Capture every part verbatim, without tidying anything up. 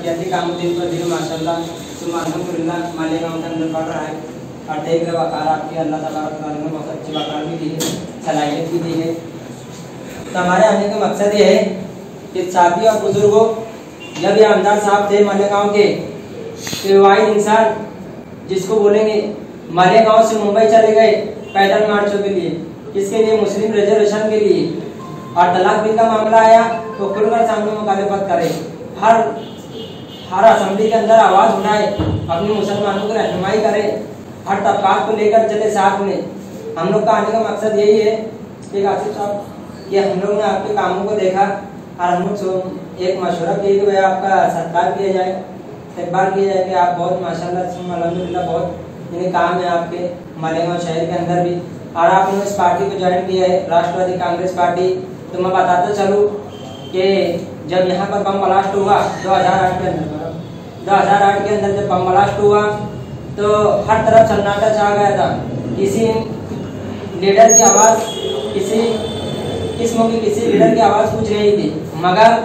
इत्यादि कामुद्दीन पर दिन माशाल्लाह तुम अल्हम्दुलिल्लाह मालेगांव के अंदर पढ़ रहा है और देख रहे वकार आपकी अल्लाह तबारक तआला ने बहुत अच्छी वकार भी दी है, सलाहियत भी दी है। तो हमारे आने का मकसद ये है कि साथी और बुजुर्गों, जब ये आमदार साहब थे मालेगांव के, तो वाहिद इंसान जिसको बोलेंगे मालेगांव से मुंबई चले गए पैदल मार्चों के लिए, किसके लिए? मुस्लिम रिजर्वेशन के लिए। और तलाक बिल का मामला आया तो खुलकर सामने मुखालिफत करे, हर हर असेंबली के अंदर आवाज उठाए, अपनी मुसलमानों की रहनुमाई करे, हर तबकात को लेकर चले साथ में। हम लोग का आने का मकसद यही है कि आसिफ साहब कि हम लोग ने आपके कामों को देखा और हम लोग एक मशवरा किए कि भाई आपका सत्कार किया जाए, इकबाल किया जाए कि आप बहुत माशाल्लाह अल्हम्दुलिल्लाह बहुत इन्हें काम है आपके मालेगांव शहर के अंदर भी, और आपने इस पार्टी को ज्वाइन किया है, राष्ट्रवादी कांग्रेस पार्टी। तो मैं बताता चलूँ कि जब यहाँ पर बम ब्लास्ट हुआ दो हज़ार आठ के अंदर दो हज़ार आठ के अंदर जब बम ब्लास्ट हुआ तो हर तरफ सन्नाटा छा गया था। किसी लीडर की आवाज़, किसी किस्म की किसी लीडर की आवाज़ पूछ रही थी, मगर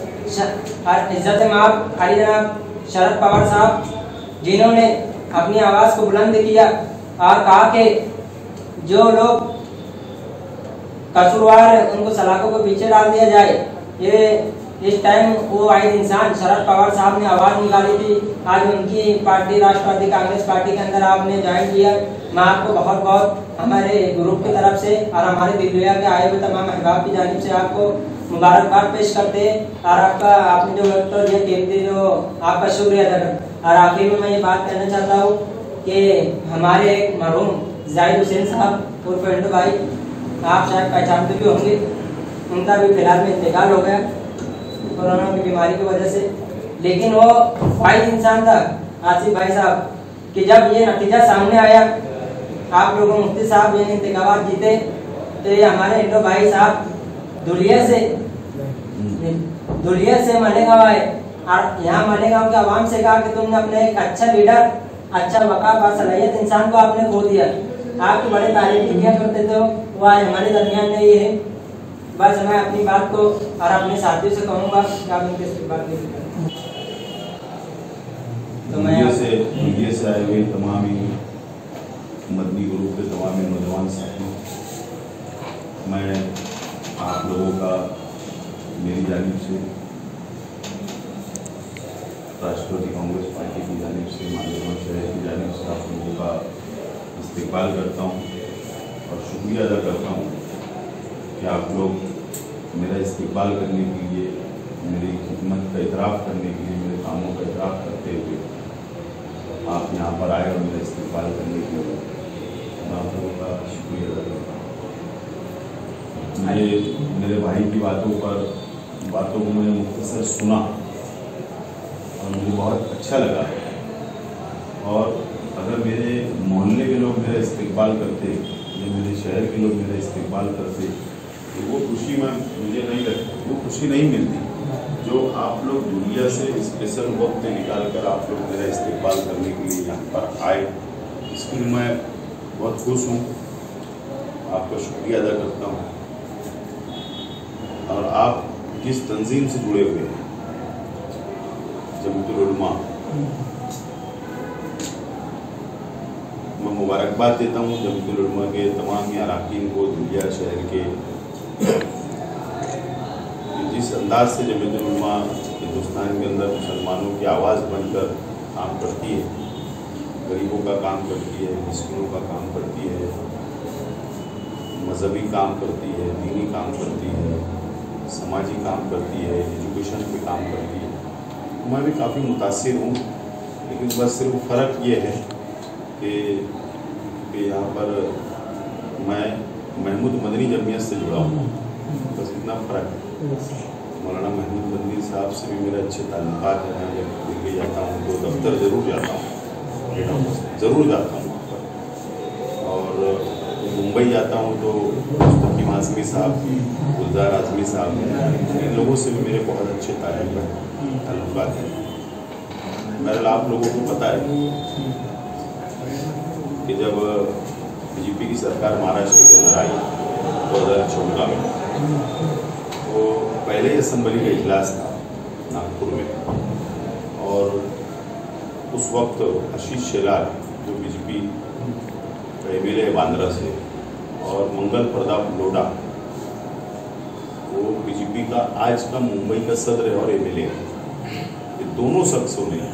इज्जत माब अली जनाब शरद पवार साहब जिन्होंने अपनी आवाज़ को बुलंद किया और कहा कि जो लोग कसूरवार है उनको सलाखों को पीछे डाल दिया जाए। ये इस टाइम वो वाहिद इंसान शरद पवार साहब ने आवाज़ निकाली थी, आज उनकी पार्टी राष्ट्रवादी कांग्रेस पार्टी के अंदर आपने ज्वाइन किया। मैं आपको बहुत बहुत हमारे ग्रुप की तरफ से और हमारे दिल्लिया के आए हुए तमाम अहबाब की जानिब से आपको मुबारकबाद पेश करते हैं और आपका आपने जो वक्त और ये कीमती जो आपका शुक्रिया अदा करते। और आखिर में मैं ये बात कहना चाहता हूँ कि हमारे एक मरहूम जाहिद हुसैन साहब उर्फ इंटू भाई, आप शायद पहचानते भी होंगे, उनका भी फिलहाल में इंतकाल हो गया कोरोना की बीमारी की वजह से। लेकिन वो वाहिद इंसान था आसिफ भाई साहब कि जब ये नतीजा सामने आया, आप लोगों मुफ्ती साहब ये इंतखाबात जीते, तो ये हमारे इंटू भाई साहब दुलिया से दुलिया से मालेगांव आए और यहाँ मालेगांव के आवाम से कहा कि तुमने अपने एक अच्छा लीडर, अच्छा वक़ार बासलाहियत इंसान को आपने खो दिया। आपकी बड़े तारीफ किया करते थे, वो आज हमारे दरमियान नहीं है। बस मैं अपनी बात को और अपने साथियों से कहूँगा कि आप इनके बात नहीं तो मैं से मीडिया से आए हुए तमाम मदनी ग्रुप के तमाम नौजवान साथियों, मैं आप लोगों का मेरी जानिब से, राष्ट्रवादी कांग्रेस पार्टी की जानिब से, मालेगांव शहर की जानिब से आप लोगों का इस्तेक़बाल करता हूँ और शुक्रिया अदा करता हूँ कि आप लोग मेरा इस्तेक़बाल करने के लिए, मेरी खिदमत का इतराफ़ करने के लिए, मेरे कामों का इतराफ़ करते हुए आप यहाँ पर आए और मेरा इस्तेक़बाल करने के लिए मैं आप लोगों का शुक्रिया अदा करता हूँ। मुझे मेरे भाई की बातों पर बातों को मैंने मुख्तसर सुना और मुझे बहुत अच्छा लगा। और अगर मेरे मोहल्ले के लोग मेरा इस्तेक़बाल करते या मेरे शहर के लोग मेरा इस्तेक़बाल करते तो वो खुशी में मुझे नहीं लगती, वो खुशी नहीं मिलती जो आप लोग दुनिया से स्पेशल वक्त निकाल कर आप लोग मेरा इस्तेक़बाल करने के लिए यहाँ पर आए। इसके लिए मैं बहुत खुश हूँ, आपका शुक्रिया अदा करता हूँ। और आप किस तंजीम से जुड़े हुए हैं, जमीयतुल उलमा, मैं मुबारकबाद देता हूँ जमीयतुल उलमा के तमाम अरकान को, दुनिया शहर के, जिस अंदाज से जमीयतुल उलमा हिंदुस्तान के अंदर मुसलमानों की आवाज़ बनकर काम करती है, गरीबों का काम करती है, मिस्किनों का काम करती है, मजहबी काम करती है, दीनी काम करती है, समाजी काम करती है, एजुकेशन पे काम करती है। मैं भी काफ़ी मुतासिर हूँ, लेकिन बस सिर्फ फ़र्क ये है कि कि यहाँ पर मैं महमूद मदनी जमीयत से जुड़ा हूँ, बस इतना फ़र्क है। मौलाना महमूद मदनी साहब से भी मेरे अच्छे ताल्लुकात हैं। मैं जब दिल्ली जाता हूँ तो दफ्तर ज़रूर जाता हूँ, ज़रूर जाता हूँ वहाँ पर। और मुंबई जाता हूँ तो मुस्तकीम आज़मी साहब, गुलजार आज़मी साहब, इन लोगों से भी मेरे बहुत अच्छे ताल्लुकात हैं। बहरहाल आप लोगों को पता है कि जब बीजेपी की सरकार महाराष्ट्र के अंदर आई दो हज़ार चौदह में, तो पहले असेंबली का इजलास था नागपुर में और उस वक्त आशीष शेलार जो बीजेपी का एम एल ए बांद्रा से और मंगल प्रताप लोढ़ा वो बीजेपी का आज का मुंबई का सदर और एम एल ए है। ये दोनों शख्सों ने,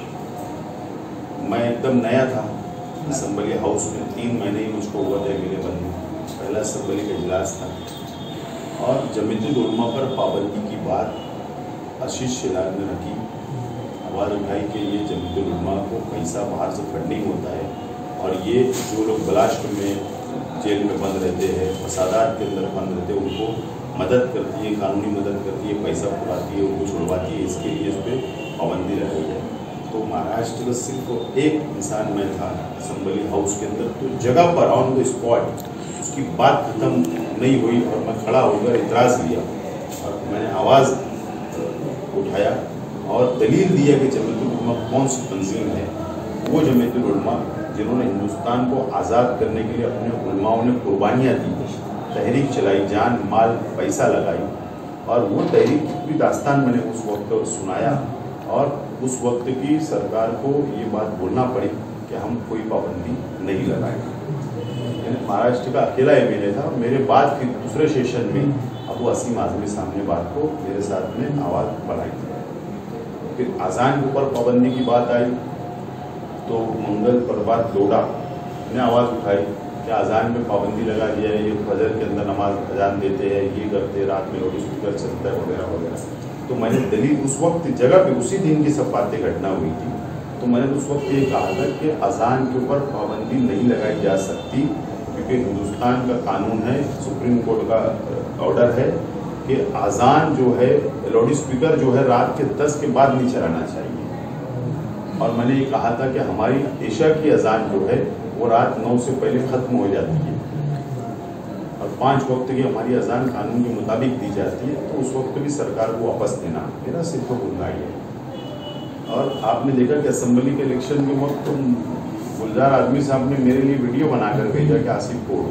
मैं एकदम नया था असम्बली हाउस में, तीन महीने ही मुझको हुआ था एम एल ए बनने, पहला असम्बली का इजलास था और जमीयतुल उलमा पर पाबंदी की बात आशीष शेलार ने रखी। आवाज़ उठाई कि ये जमीयतुल उलमा को पैसा बाहर से फंडिंग होता है और ये जो लोग ब्लास्ट में जेल में बंद रहते हैं, फसादात के अंदर बंद रहते हैं, उनको मदद करती है, कानूनी मदद करती है, पैसा पुराती है, उनको छुड़वाती है, इसके लिए इस पर पाबंदी लगाई है। तो महाराष्ट्र का सिर्फ एक इंसान में था असम्बली हाउस के अंदर, तो जगह पर ऑन द स्पॉट उसकी बात खत्म नहीं हुई और मैं खड़ा होकर इतराज़ किया और मैंने आवाज़ उठाया और दलील दिया कि जमीयतुल उलमा कौन सी तंजीम है। वो जमीयतुल उलमा जिन्होंने हिंदुस्तान को आज़ाद करने के लिए अपने उलमाओं ने कुर्बानियाँ दी, तहरीक चलाई, जान माल पैसा लगाई और वो तहरीक की दास्तान मैंने उस वक्त सुनाया और उस वक्त की सरकार को ये बात बोलना पड़ी कि हम कोई पाबंदी नहीं लगाएंगे। महाराष्ट्र का अकेला एम एल ए था और मेरे बाद फिर दूसरे सेशन में अबू असीम आजमी साहब ने बात को मेरे साथ में आवाज़ बढ़ाई थी। फिर अजान के ऊपर पाबंदी की बात आई तो मंगल प्रभात लोढ़ा ने आवाज़ उठाई कि अजान में पाबंदी लगा दिया है, ये फजर के अंदर नमाज अजान देते हैं, ये करते हैं, रात में लाउड स्पीकर चलता है वगैरह वगैरह। तो मैंने दलील उस वक्त जगह पे उसी दिन की सब बातें घटना हुई थी, तो मैंने उस वक्त ये कहा था कि अजान के ऊपर पाबंदी नहीं लगाई जा सकती क्योंकि हिंदुस्तान का कानून है, सुप्रीम कोर्ट का ऑर्डर है कि अजान जो है, लाउड स्पीकर जो है रात के दस के बाद नहीं चलाना चाहिए। और मैंने ये कहा था कि हमारी ईशा की अजान जो है वो रात नौ से पहले ख़त्म हो जाती है और पाँच वक्त की हमारी अजान कानून के मुताबिक दी जाती है, तो उस वक्त भी सरकार को वापस देना मेरा सिर्फ मुद्दा ही है। और आपने देखा कि असम्बली के इलेक्शन के वक्त तो गुलजार आदमी साहब ने मेरे लिए वीडियो बनाकर भेजा कि आसिफ को,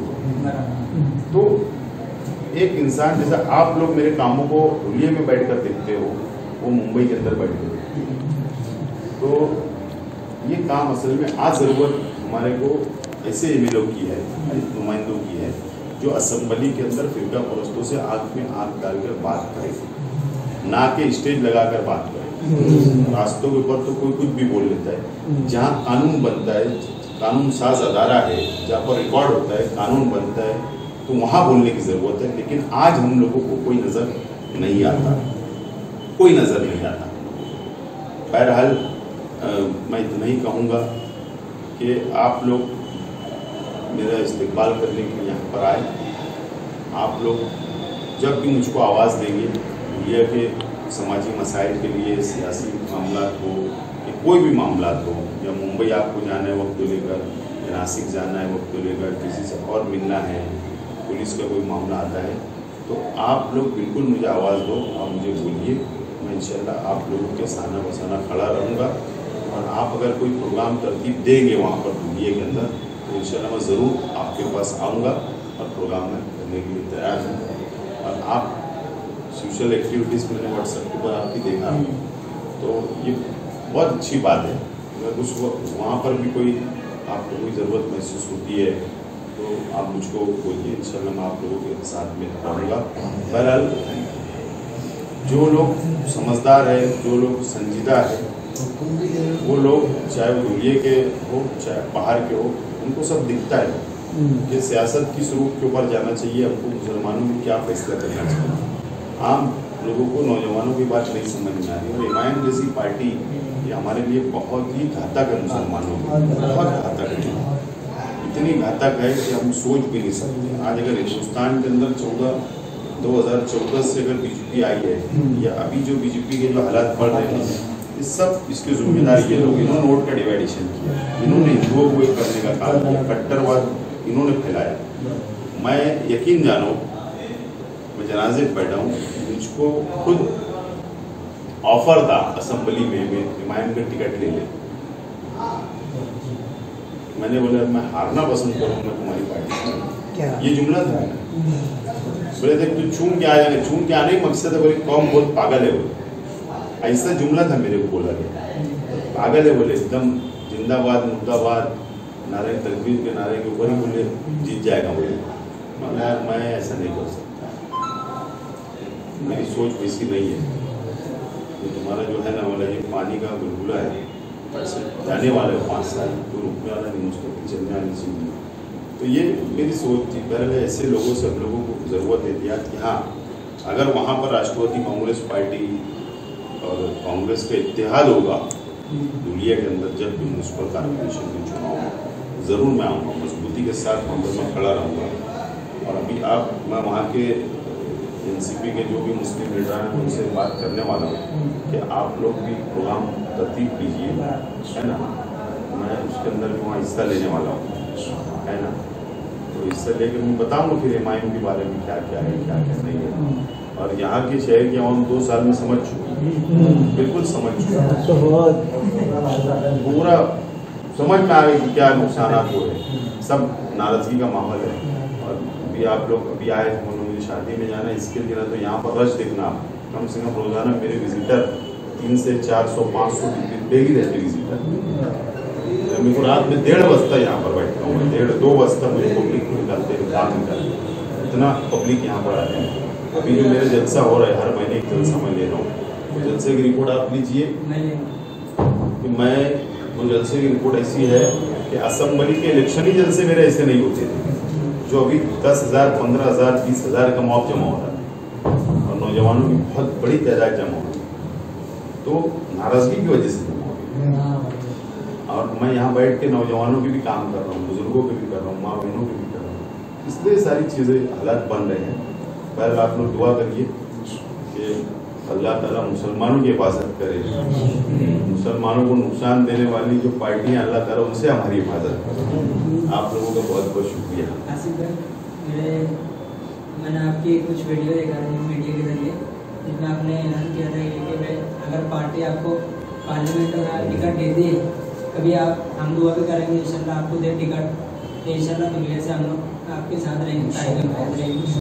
तो एक इंसान जैसा आप लोग मेरे कामों को हुलिये में बैठ कर देखते हो, वो मुंबई के अंदर बैठ कर, तो ये काम असल में आज ज़रूरत हमारे को ऐसे एमएलओ की है, नुमाइंदों की है जो असम्बली के अंदर फिरका परस्तों से आंख में आंख डालकर बात करे, ना के स्टेज लगाकर बात करे। रास्तों के ऊपर तो कोई कुछ भी बोल लेता है, जहाँ कानून बनता है, कानून साज अदारा है, जहाँ पर रिकॉर्ड होता है, कानून बनता है, तो वहाँ बोलने की ज़रूरत है। लेकिन आज हम लोगों को कोई नज़र नहीं आता, कोई नज़र नहीं आता। बहरहाल मैं इतना ही कहूँगा कि आप लोग मेरा इस्तेक़बाल करने के लिए यहाँ पर आए। आप लोग जब भी मुझको आवाज़ देंगे, मीडिया के समाजी मसाइल के लिए, सियासी मामला हो या कोई भी मामला हो, या मुंबई आपको जाना है वक्त को लेकर, या नासिक जाना है वक्त को लेकर, किसी से और मिलना है, पुलिस का कोई मामला आता है, तो आप लोग बिल्कुल मुझे आवाज़ दो, आप मुझे बोलिए, मैं इंशाल्लाह आप लोगों के साना बसाना खड़ा रहूँगा। और आप अगर कोई प्रोग्राम तरतीब देंगे वहाँ पर दुनिया के अंदर, तो इंशाल्लाह मैं ज़रूर आपके पास आऊँगा और प्रोग्राम में करने के लिए तैयार हूँ। और आप सोशल एक्टिविटीज़ मैंने व्हाट्सएप के ऊपर आपकी देखा, तो ये बहुत अच्छी बात है। अगर उस वक्त वहाँ पर भी कोई आपको कोई ज़रूरत महसूस होती है तो आप मुझको बोलिए, इंशाल्लाह मैं आप लोगों के साथ में रहूँगा। बहरहाल जो लोग समझदार है, जो लोग संजीदा है, वो लोग चाहे वो दुनिया के हो चाहे बाहर के हो, उनको सब दिखता है कि सियासत किस रूप के ऊपर जाना चाहिए, हमको मुसलमानों में क्या फैसला करना चाहिए। आम लोगों को, नौजवानों की बात नहीं समझ में आ रही। और एम जैसी पार्टी ये हमारे लिए बहुत ही घातक है, मुसलमानों में बहुत घातक है, इतनी घातक है कि हम सोच भी नहीं सकते। आज अगर हिंदुस्तान के अंदर चौदह दो हज़ार चौदह से अगर बीजेपी आई है, या अभी जो बीजेपी के जो हालात बढ़ रहे हैं, इस सब इसके जिम्मेदार ये लोग, इन्होंने वोट का डिवाइडेशन किया, इन्होंने हिंदुओं को एक करने का काम किया, कट्टरवाद इन्होंने फैलाया। मैं यकीन जानो, मैं जनाजे पे बैठा हूँ, मुझको खुद ऑफर था असम्बली में मैं हिमायन का टिकट ले ले, मैंने बोला मैं हारना पसंद करूँगा तुम्हारी पार्टी, ये जुमला था। बोले थे तू चूम के आ जाएगा, चूम के आने का मकसद है, बोले कौम बहुत पागल है, वो ऐसा जुमला था मेरे को बोला गया, पागल है बोले, एकदम जिंदाबाद मुर्दाबाद नारे तकबीर के नारे के ऊपर ही बोले जीत जाएगा बोले। मैं यार मैं ऐसा नहीं कर सकता, मेरी सोच वैसी नहीं है। तो तुम्हारा जो है ना वाला ये पानी का बुलबुला है, ऐसे जाने वाला है पाँच साल, तो रुकने वाला नहीं, मुस्तकिल चलने वाली चीज़ नहीं। तो ये मेरी सोच थी। पहले ऐसे लोगों से हम लोगों को ज़रूरत है एहतियात कि हाँ, अगर वहाँ पर राष्ट्रवादी कांग्रेस पार्टी और कांग्रेस का इत्तेहाद होगा दुनिया के अंदर, जब भी म्यूनसिपल कॉर्पोरेशन के चुनाव में ज़रूर मैं आऊँगा, मजबूती के साथ वहाँ पर मैं खड़ा रहूँगा। और अभी आप मैं वहाँ के एनसीपी के जो भी मुस्लिम लीडर हैं उनसे बात करने वाला हूँ कि आप लोग भी प्रोग्राम तरतीब कीजिए, है ना। मैं उसके अंदर भी वहाँ हिस्सा लेने वाला हूँ, है ना। तो हिस्सा लेकर मैं बताऊँगा फिर एम आई एम के बारे में क्या क्या है क्या क्या नहीं है। और यहाँ के शहर की आवाम दो साल में समझ चुकी है, बिल्कुल समझ चुकी है, पूरा समझ में आ गई कि क्या नुकसान हो रहे, सब नाराजगी का माहौल है। और अभी आप लोग अभी आए थे, मुझे शादी में जाना है, इसके लिए ना तो यहाँ पर रश देखना, कम से कम रोजाना मेरे विजिटर तीन से चार सौ पाँच सौ डेली रहते विजिटर। मेरे को रात में डेढ़ बजता यहाँ पर बैठता हूँ, डेढ़ दो बजता मुझे पब्लिक निकालते हैं, काम निकालते, इतना पब्लिक यहाँ पर आते हैं। अभी जो मेरे जलसा हो रहा है, हर महीने एक जलसा मैं ले रहा हूँ, तो जलसे की रिपोर्ट आप लीजिए कि मैं वो जलसे की रिपोर्ट ऐसी है कि असेंबली के इलेक्शन ही जलसे मेरे ऐसे नहीं होते थे, जो अभी दस हज़ार पंद्रह हज़ार बीस हज़ार का मॉब जमा हो रहा है और नौजवानों की बहुत बड़ी तादाद जमा हो रही है। तो नाराजगी की वजह से जमा हो रही है। और मैं यहाँ बैठ के नौजवानों के भी काम कर रहा हूँ, बुजुर्गों के भी कर रहा हूँ, माँ बहनों के भी कर रहा हूँ, इसलिए सारी चीज़ें हालात बन रहे हैं। पहले आप लोग दुआ करिए कि अल्लाह ताला मुसलमानों की हिफाजत करे, मुसलमानों को नुकसान देने वाली जो पार्टियां अल्लाह ताला उनसे हमारी हिफाजत करे। आप लोगों का बहुत बहुत शुक्रिया। आसिफ भाई, मेरे मैंने आपकी कुछ वीडियो देखा है मीडिया के जरिए, जिसमें आपने ऐलान किया था कि भाई अगर पार्टी आपको पार्लियामेंट का टिकट देती है, कभी आप हम दुआ भी करेंगे इंशाल्लाह आपको दे टिकट, इंशाल्लाह दुनिया से हम लोग आपके साथ रहेंगे,